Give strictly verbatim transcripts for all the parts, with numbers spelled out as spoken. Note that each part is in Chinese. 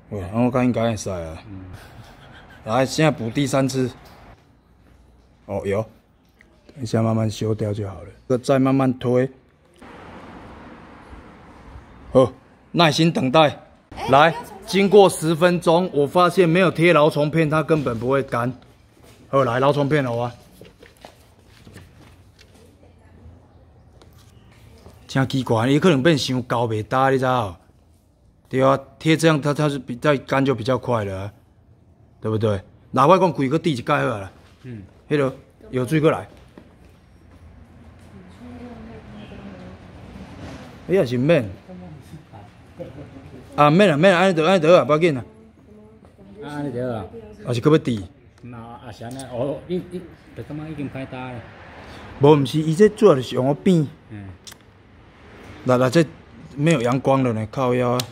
对，然后看应该会使啊。嗯。来，现在补第三次。哦，有。等一下慢慢修掉就好了。这再慢慢推。好，耐心等待。来，经过十分钟，我发现没有贴蛲虫片，它根本不会干。好，来蛲虫片了啊。 真奇怪，伊可能变伤高袂搭，你知道？对啊，贴这样它它是比再干就比较快了、啊，对不对？哪块讲规个滴一盖好了，嗯，迄个有水过来，你也是免，啊免啊免啊，安尼得安尼得啊，不要紧啊， 啊安尼得啊， 还是搁要滴？ 那啊是安尼，哦，你你就感觉已经歹搭了。 无，毋是，伊这主要就是用我变。 嗯。 来来，这没有阳光了呢，靠腰啊！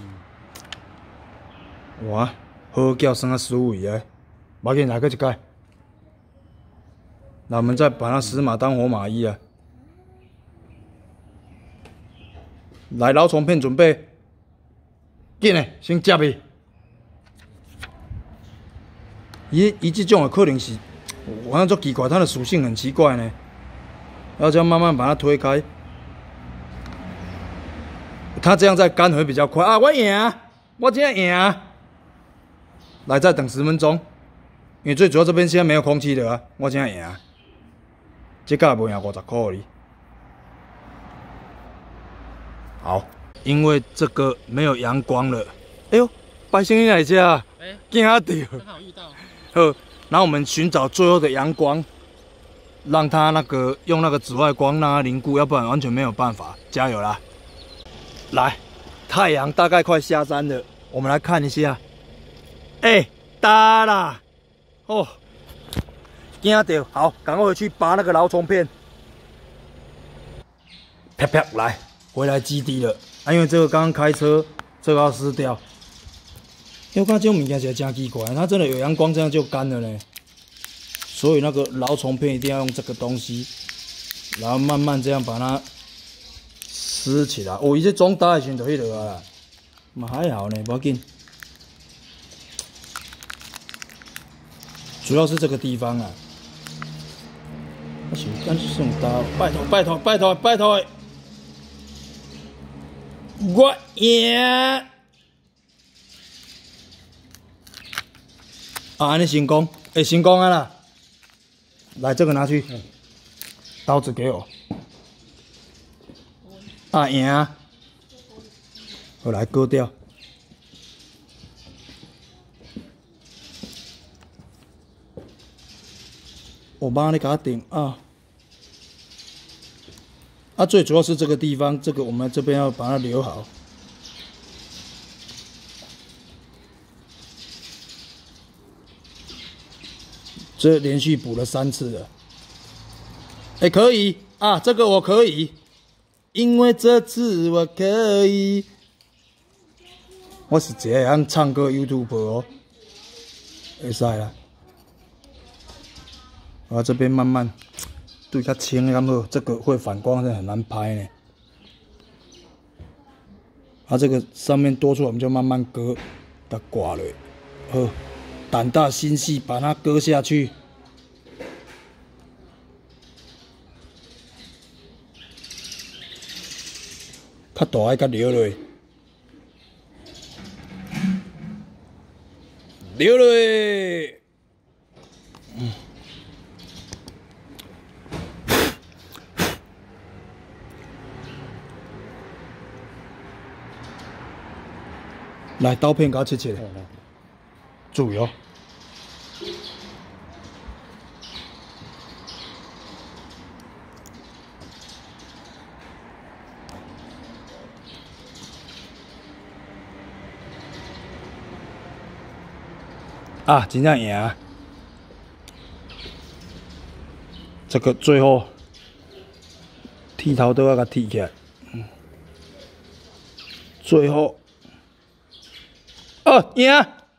哇，好叫生啊十五亿啊！马紧来个一盖，那我们再把它死马当活马医啊！来，蛲虫片准备，紧嘞，先接伊。伊伊这种的可能是，我看做奇怪，它的属性很奇怪呢，要这样慢慢把它推开。 它这样再干会比较快啊！我赢，我今天赢。来，再等十分钟，因为最主要这边现在没有空气的啊，我今天赢。这个无赢五十块哩。好，因为这个没有阳光了。哎呦，白星星来这啊！哎，见到掉。刚好遇到。好，然后我们寻找最后的阳光，让它那个用那个紫外光让它凝固，要不然完全没有办法。加油啦！ 来，太阳大概快下山了，我们来看一下。哎、欸，搭啦！哦，惊到，好，赶快回去拔那个蛲虫片。啪啪，来，回来基地了。啊，因为这个刚刚开车，这个要撕掉。因为我看这种物件是真奇怪，它真的有阳光，这样就干了呢。所以那个蛲虫片一定要用这个东西，然后慢慢这样把它。 撕起来，哦，伊这中打的时阵就迄落啊啦，嘛还好呢，不要紧。主要是这个地方啊，我想干脆送刀，拜托拜托拜托拜托，我赢！啊，安尼成功，会成功啊啦！来，这个拿去，刀子给我。 啊赢！我来割掉。我帮你给它顶啊！啊，最主要是这个地方，这个我们这边要把它留好。这连续补了三次了。哎、欸，可以啊，这个我可以。 因为这次我可以，我是一个会唱歌 YouTuber 哦，会使啦。啊，这边慢慢对较轻的，好，这个会反光，是很难拍呢。啊，这个上面多出来，我们就慢慢割，它刮了，好，胆大心细，把它割下去。 较大爱较留落，留落。嗯。来，刀片给它切切，注意哦。啊，真正赢！这个最后剃头都要给它剃起来。嗯，最后，哦，赢！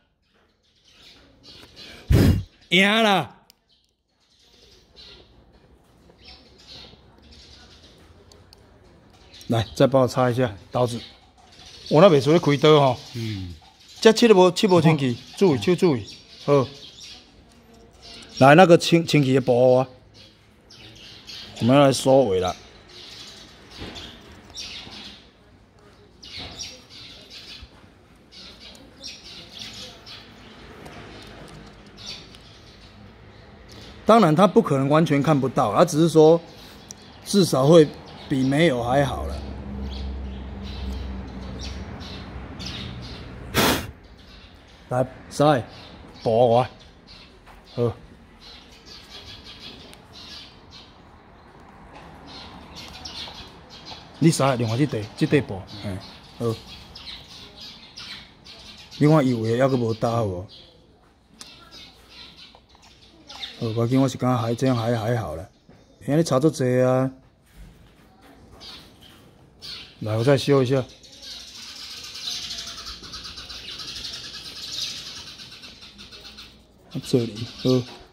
赢啦！来，再帮我擦一下刀子。我那袂出去开刀吼。嗯。 这切都无切无清气，注意手注意。好，来那个清清气的布啊，我们要来收尾了。 当然，它不可能完全看不到，它只是说，至少会比没有还好了。来，塞，补我，好。你塞另外这块，这块补，嗯，好。你看以为还阁无打无？ 好，我紧，我是感觉还这样还还好了，因为你差足济啊。来，我再修一下。这里，好。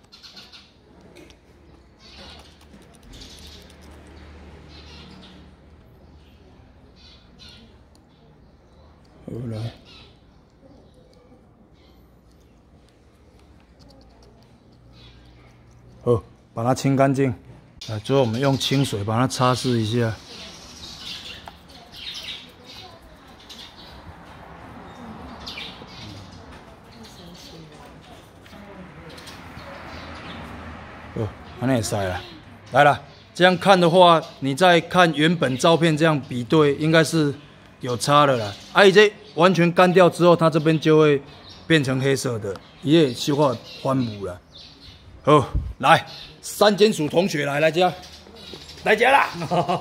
好来。 好，把它清干净。来，最后我们用清水把它擦拭一下。哦，安尼也塞了。来了，这样看的话，你再看原本照片这样比对，应该是有差的啦。啊，伊这完全干掉之后，它这边就会变成黑色的，伊也小可翻雾了。 好，来，三间鼠同学来来家，来家啦！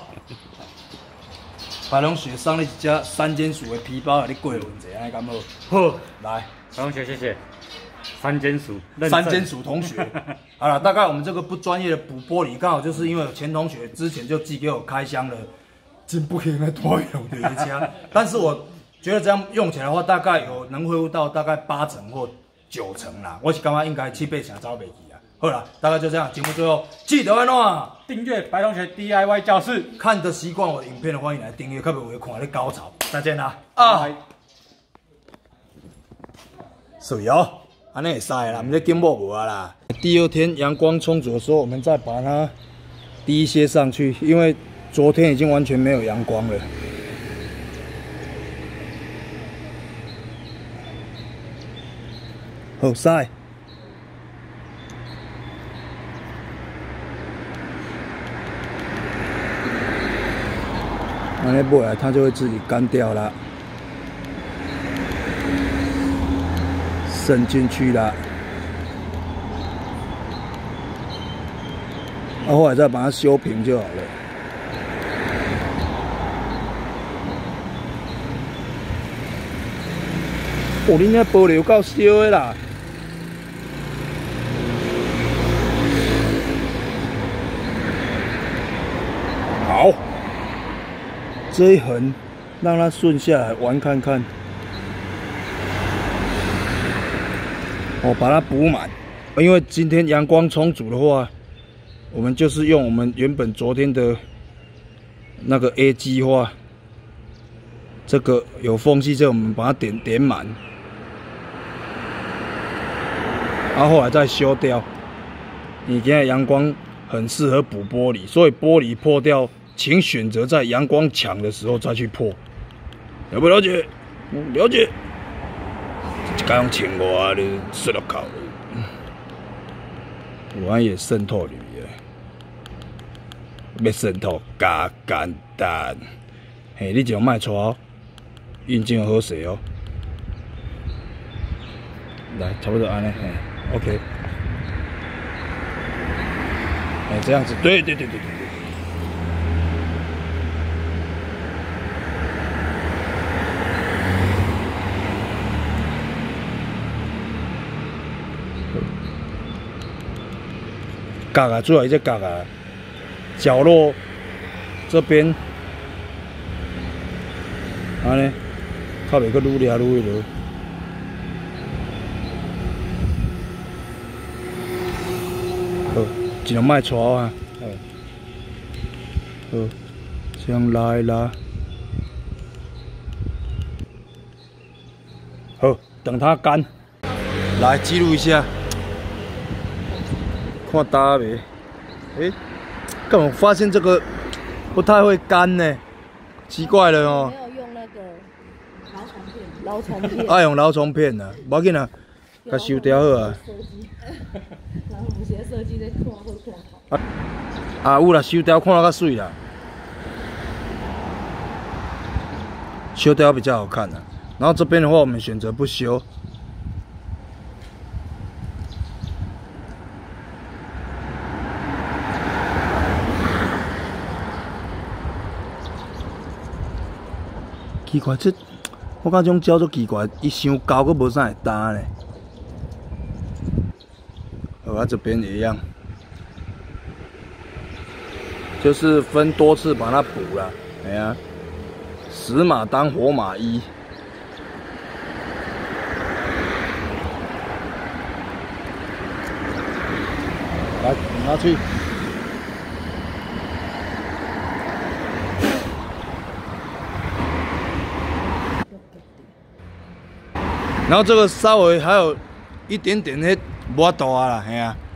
白龙雪送你一只三间鼠的皮包，你过问一下，安尼敢好？好，来， 白同学，谢谢。三间鼠， 三间鼠同学，好了，大概我们这个不专业的补玻璃，刚好就是因为有前同学之前就寄给我开箱了，真不可以来多用的一家，但是我觉得这样用起来的话，大概有能恢复到大概八成或九成啦，我是感觉应该七八成走袂去。 好了，大概就这样。节目最后记得按怎订阅白同学 D I Y 教室。 看得习惯我的影片的，欢迎来订阅，特别会看你高潮。再见啦！啊，水哦，安尼会使啦，唔是金箔无啊啦。第二天阳光充足的时候，我们再把它滴一些上去，因为昨天已经完全没有阳光了。好晒。 那那不来，它就会自己干掉了，渗进去了。然后来再把它修平就好了。哦，恁那玻璃有够烧的啦！好。 这一横，让它顺下来玩看看。我把它补满，因为今天阳光充足的话，我们就是用我们原本昨天的那个 A 计划，这个有缝隙，这我们把它点点满，然后后来再修掉。你现在阳光很适合补玻璃，所以玻璃破掉。 请选择在阳光强的时候再去破，了不了解？了解。这用青蛙的摔落口，我也渗透里的，要渗透加简单。嘿，你就卖错，运镜好势哦。来，差不多安尼，嘿 ，OK。哎，这样子，对对对对对。 角啊，主要这角啊，角落这边，安尼，较袂阁愈掠愈落。好，尽量莫拖啊。好，这样拉一拉。好， 等它干。来记录一下，看大没？哎，干嘛发现这个不太会干呢？奇怪了哦。 没有用那个蛲虫片，蛲虫片。 爱用蛲虫片啊，无要紧啊，甲收掉好啊。 然后有些设计在看好看好。 啊，啊有啦，收掉看了较水啦，修掉比较好看啊。然后这边的话，我们选择不修。奇怪，这我感觉这种胶足奇怪，伊伤高，佫无啥会搭呢。好啊，这边也一样，就是分多次把它补了。哎呀，死马当活马医。来，拿去。然后这个稍微还有一点点那磨大啦，嘿啊。